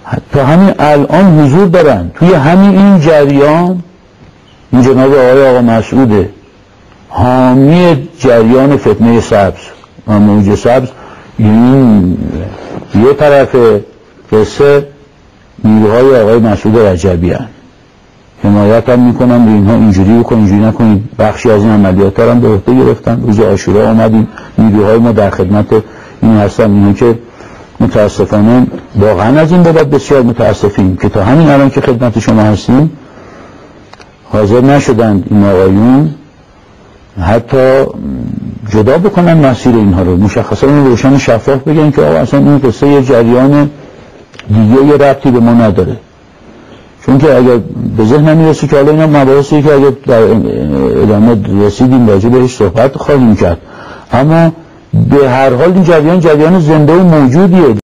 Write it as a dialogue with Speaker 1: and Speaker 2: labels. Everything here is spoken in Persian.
Speaker 1: تا همین الان حضور دارن توی همین این جریان. این جناب آقا مسعود حامی جریان فتنه سبز و موج سبز، این یه طرف قصه نیروهای آقای مسعود رجبی هستند، حمایت هم میکنن به اینها اینجوری بکن اینجوری نکنید. بخشی از این عملیات هم به عهده گرفتن. روز عاشورا اومدیم نیروهای ما در خدمت این هستن. اینها که متاسفانه واقعا از این بابت بسیار متاسفیم که تا همین الان که خدمت شما هستیم حاضر نشدند این آقایون حتی جدا بکنن مسیر اینها رو، مشخصا اون روشن شفاف بگن که آقا اصلا این قصه یه جریان دیگه یه ربطی به ما نداره. چون که اگر به ذهن میرسی که حالا اینا مباحثی که اگر در ادامه رسیدیم راجع بهش صحبت خواهیم کرد، اما به هر حال این جریان زنده و موجودیه.